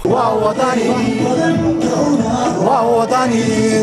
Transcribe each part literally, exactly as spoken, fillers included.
ووطني ووطني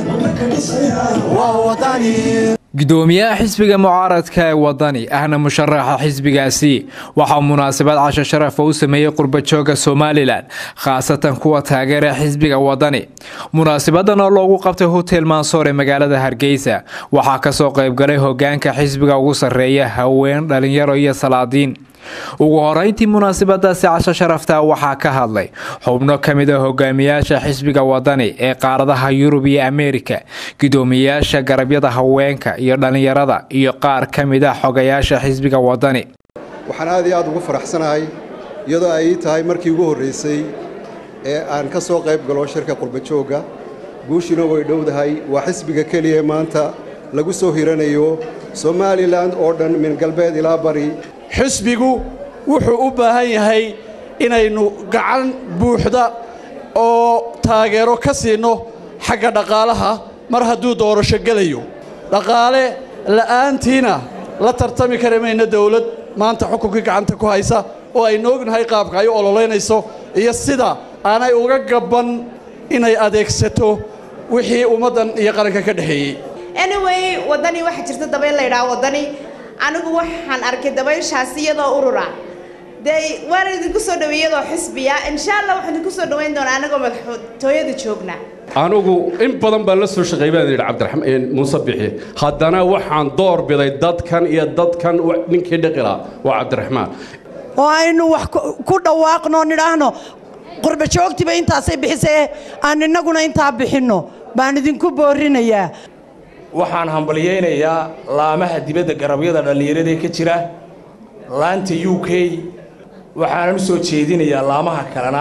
ووطني gudoomiyaha xisbiga mucaaradka ee wadani ahna musharaxa xisbigaasi waxa munaasabad casho sharaf u sameeyay qurba jooga Soomaaliland khaasatan kuwa taageera xisbiga wadani munaasabadan oo loogu qabtay hotel Mansour ee magaalada Hargeysa waxa ka soo qayb galay hoggaanka xisbiga ugu sareeya haween dhalinyaro iyo salaadiin ugu horeyntii munaasabadaasi casho sharafta waxa ka hadlay xubno kamid ah hogaamiyaasha xisbiga wadani ee qaaradaha Yurub iyo Ameerika gudoomiyaasha garabyada haweenka iyo dhalinyarada iyo qaar kamid ah xogayaasha xisbiga wadani waxaan aad iyo aad ugu faraxsanahay iyadoo ay tahay markii ugu horeysay ee aan ka soo qayb galo shirka qurba jooga guushina way dhowdahay waa xisbiga kaliya maanta lagu soo hiranayo Somaliland oo dhan min galbeed ilaa bari xisbigu wuxuu u baahan yahay inaynu gacan buuxda oo taageero ka siino xagga dhaqaalaha mar hadduu doorasho galayo dhaqaale la'aantiina la tartami karamayna dawlad maanta xukunka gacanta ku haysa oo ay noognahay qaabka ay ololeynayso iyo sida aanay uga gaban inay adeegsato wixii ummadan iyo qaranka ka dhaxeeyay anyway wadani waxa jirta dabay la yiraahdo wadani anigu waxaan arkay dabayshaas iyadoo urura day waan idinku soo dhaweeyay xisbiya insha Allah waxaan idinku soo dhaweyn doonaa anaga madaxtooyada joogna anigu in badan baa la soo shaqeeyay baan Cabdiraxmaan Muuse Bixi haddana waxaan door biday dadkan iyo dadkan ninkii dhaqila waa Cabdiraxmaan oo aynu wax ku dhawaaqno nidhaahno qurba joogtiba intaasay bixisay aan inaguna inta bixino baan idinku boorinayaa waxaan hambaliyeynayaa laamaha dibadda garabyada dhalinyarada ee ka jira laanta U K waxaan u soo jeedinayaa laamaha kalena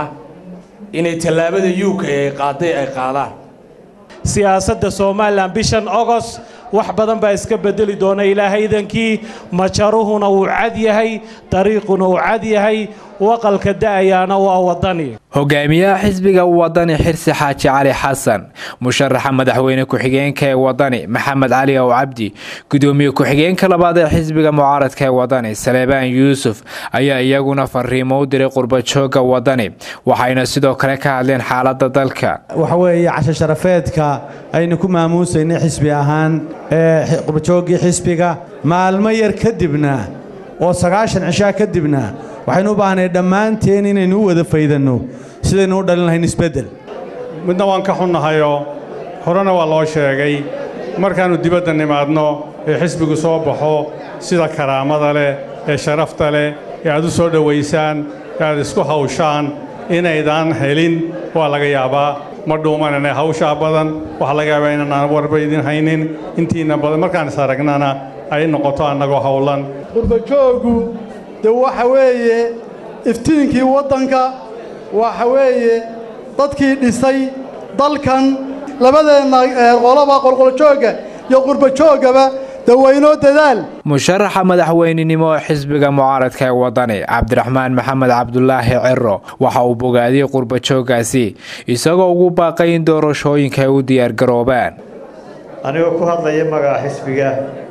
inay tallaabada U K ay qaaday ay qaadaan siyaasadda Soomaaliland bishan August wax badan baa iska bedeli doona ilaahaydankii majaruhuna uu cad yahay dariiquna uu cad yahay waqalka da'ayana waa wadani hogaamiyaha xisbiga wadani Xirsi Xaaji Cali Xasan musharaxa madaxweyne ku xigeenka ee wadani Maxamed Cali oo Cabdi gudoomiye ku xigeenka labaad ee xisbiga mucaaradka ee wadani Saleebaan Yuusuf ayaa iyaguna fariimo u diray qurba jooga wadani waxayna sidoo kale ka hadleen xaaladda dalka waxa weeye casho sharafeedka aynu ku maamuusaynay xisbi ahaan ee qurba joogii xisbiga maalmo yar kadibna oo sagaashan cishaa kadibna waxaynu u baahnay dhammaanteen inaynu u wada faydano sidaynu u dhalin lahayn isbeddel midna waan ka xunnahayo horena waa loo sheegay markaannu dibadda nimaadno ee xisbigu soo baxo sida karaamada leh ee sharafta leh ee aad u soo dhowaysaan ee aad isku hawshaan inaydaan helin waa laga yaabaa ma dhuumanane hawshaa badan waxa laga yaabaa inaan warba idin haynin intiina badan markaan is aragnana ay noqoto annagoo hawlan qurba joogu de waxa weeye iftiinkii waddanka waxa weeye dadkii dhisay dalkan labadeena qolaba qolqoljoogga iyo qurba joogaba dawayno dadaal musharaxa madaxweynenimo xisbiga mucaaradka ee wadani Cabdiraxmaan Maxamed Cabdullaahi Cirro waxa uu bogaadiyay qurba jooggaasi isagoo ugu baaqay in doorashooyinka ay u diyaar garoobaan aniga ku hadlaya magaca xisbiga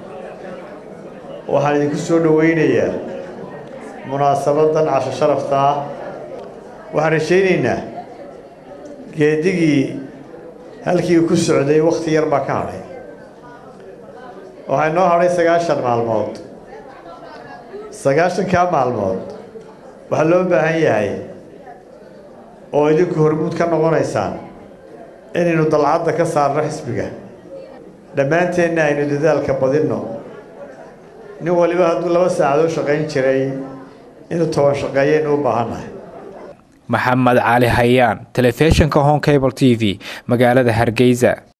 waxaan idinku soo dhaweynayaa munaasabadan casho sharafta ah waxaan rajaynaynaa geedigii halkii ku socday wakhti yar baa ka hadhay waxaa noo hadhay sagaashan maalmood sagaashankaa maalmood waxaa loo baahan yahay oo idinku hormuud ka noqonaysaan inaynu dalcadda ka saarno xisbiga dhammaanteenna aynu dadaalka badinno nin waliba hadduu laba saacadood shaqayn jiray inuu toban shaqeeyaynu u baahannahay Maxamed Cali Hayaan telefishinka Home Cable T V magaalada Hargeysa.